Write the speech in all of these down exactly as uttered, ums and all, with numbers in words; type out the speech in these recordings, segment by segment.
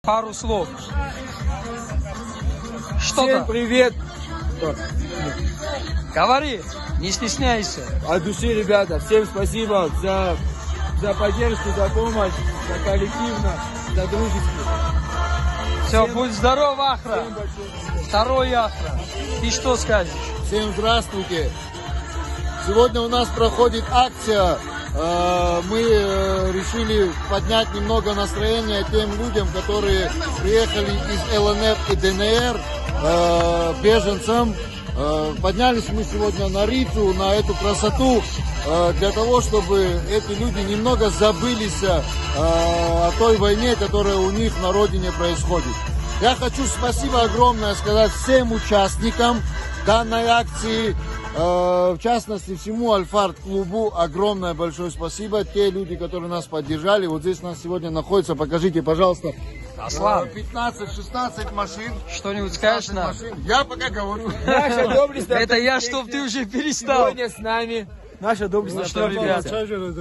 пару слов. Что-то. Всем привет. Говори, не стесняйся. От души, ребята, всем спасибо за, за поддержку, за помощь, за коллективно, за дружество. Все, всем, будь здоров, Ахра. Второй Ахра. Ты что скажешь? Всем здравствуйте. Сегодня у нас проходит акция. Мы решили поднять немного настроения тем людям, которые приехали из эл эн эф и дэ эн эр, беженцам. Поднялись мы сегодня на Рицу, на эту красоту, для того, чтобы эти люди немного забылись о той войне, которая у них на родине происходит. Я хочу спасибо огромное сказать всем участникам данной акции, в частности всему Аль-Фард-клубу огромное большое спасибо. Те люди, которые нас поддержали, вот здесь нас сегодня находится, покажите, пожалуйста, Аслан, пятнадцать-шестнадцать машин. Что-нибудь скажешь нам? Я пока говорю. Наша доблесть. Это я, чтоб ты уже перестал. Сегодня с нами наша доблесть. Ну что, ребята?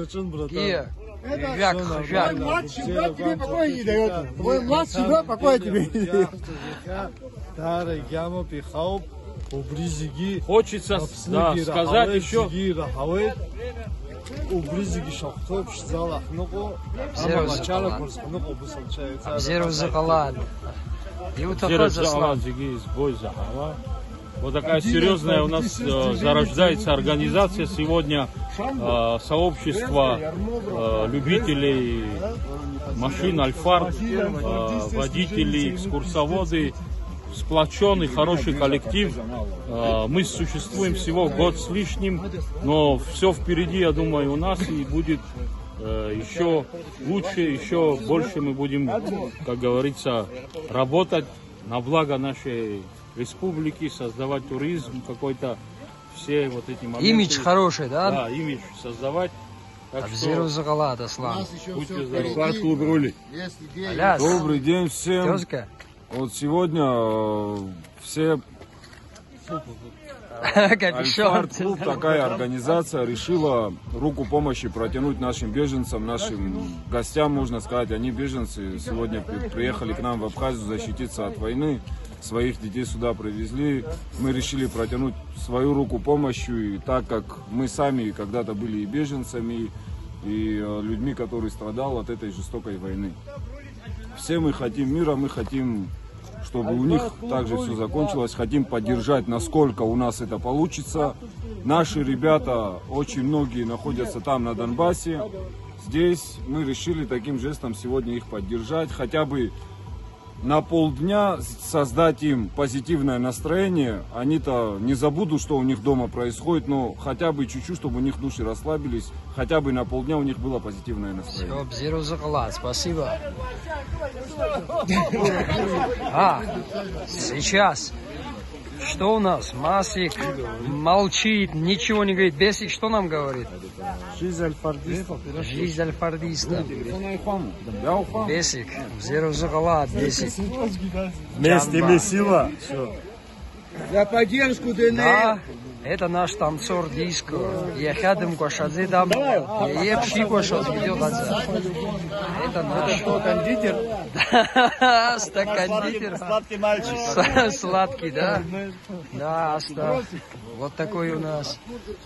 Вяк, вяк. Твой младший брат тебе покоя не дает. Твой младший брат покоя тебе не дает. Хочется, да, сказать еще. Обзеру заколад. Вот такая серьезная у нас э, зарождается организация сегодня, э, сообщество э, любителей машин Аль-Фард, э, водители, экскурсоводы, сплоченный, хороший коллектив. Э, мы существуем всего год с лишним, но все впереди, я думаю, у нас и будет э, еще лучше, еще больше мы будем, как говорится, работать на благо нашей республики, создавать туризм какой-то, все вот эти моменты. Имидж хороший, да? Да, имидж создавать. Обзеру заколад, Аслан. Будьте здоровы. Клуб роли. Добрый день всем. Тезка. Вот сегодня э, все Капюшон. Аль-Фард-клуб, такая организация, решила руку помощи протянуть нашим беженцам, нашим гостям, можно сказать. Они беженцы, сегодня при, приехали к нам в Абхазию защититься от войны, своих детей сюда привезли. Мы решили протянуть свою руку помощи, и так как мы сами когда-то были и беженцами, и э, людьми, которые страдали от этой жестокой войны. Все мы хотим мира, мы хотим, чтобы у них также все закончилось. Хотим поддержать, насколько у нас это получится. Наши ребята, очень многие находятся там, на Донбассе. Здесь мы решили таким жестом сегодня их поддержать. Хотя бы на полдня создать им позитивное настроение. Они-то не забудут, что у них дома происходит, но хотя бы чуть-чуть, чтобы у них души расслабились. Хотя бы на полдня у них было позитивное настроение. Все, Обзеру заколад, спасибо. А, сейчас. Что у нас? Масик молчит, ничего не говорит. Бесик что нам говорит? Жизнь альфардиста. Жизнь альфардиста. Бесик, Обзеру заколад, Бесик. Вместе мы сила. За поддержку дэ эн эр. Да, это наш танцор диско. Я ходим кошадзе дам. Я пши кошад идет отца. Это наш. Кондитер. Да, кондитер. Сладкий мальчик. Сладкий, да? Да, оставь. Вот такой у нас.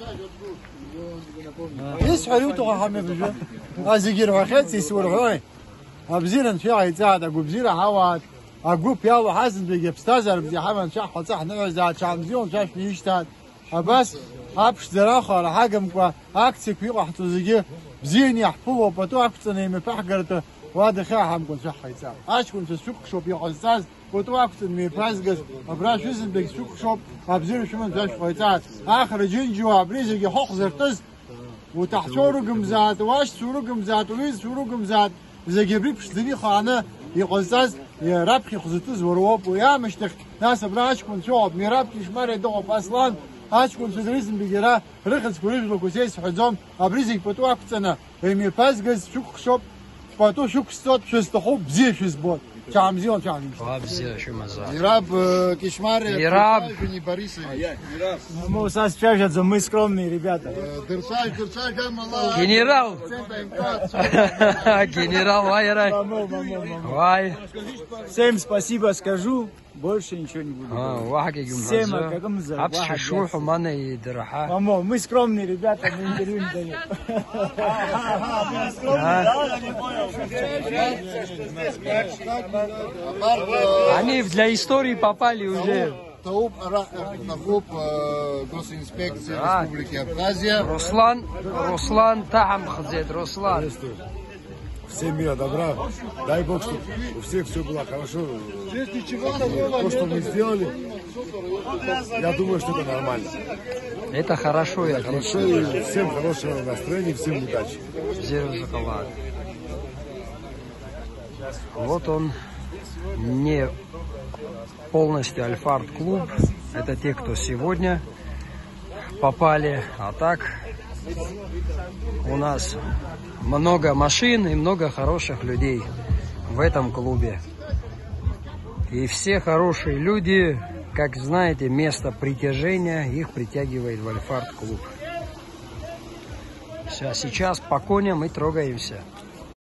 Есть валюту хаме бежит. А зигир вахет здесь ворой. Абзиран фиа يتساعد أجوبزير حواد أجوب يلا حاسن بيجيب ستازر بدي حمل شح صح نوزع شامزيون شاش بيشتاد بس أبش دراخة على حاجة مكوا أكتك في واحد تزيجي بزين يحفظه بتوع كتني مفحجرته وهذا خير هم كن شح يتساعد عاش كنت السوق شوب يقصاز بتوع كتني مفازجس أبراش وزن بيج سوق شوب أبزير شو من زاش يتساعد آخر جنجوا أبريزي حق زرتز وتحت شورو جمزات واش شورو جمزات ويز شورو جمزات إذا جبريك شدني خانة يقصاز يرابخي خزتوز ورواب ويا مشتك ناس براش كن شوب ميرابكي شمال يدوق أصلاً هاش كن سدريزم بيجرا رخص كوريج لو كوسيس حزام أبريزك بتوع كتنا يمي فازجز شوك شوب بتوع شوك ستات شستخوب زي شزبوت Чамзион, чамзион. Вабзия, Шумаза. Ираб Кишмаре. Ираб. Борисович. Мы нас свяжется, мы скромные ребята. Дырсай, дырсай, гамала. Генерал. Генерал Вайрай. Мамо, мамо, мамо. Вай. Всем спасибо скажу, больше ничего не буду. А, Вахаги Всем Гюмаза. акагамза. Абши Шуху Мана и Драха. Мамо, мы скромные ребята, мы интервью не даем. Они для истории попали уже. Тауп Нахуб госинспекции А. Республики Абхазия. Руслан, Руслан Тахам Хазет, Руслан. Всем мира добра. Дай Бог, чтобы у всех все было хорошо. То, что мы сделали, я думаю, что это нормально. Это хорошо и Хорошо, отлично. и всем хорошего настроения, всем удачи. Зеро шоколад. Вот он, не полностью Альфард клуб. Это те, кто сегодня попали. А так у нас много машин и много хороших людей в этом клубе. И все хорошие люди, как знаете, место притяжения их притягивает в Альфард клуб. Все, сейчас по коням и трогаемся.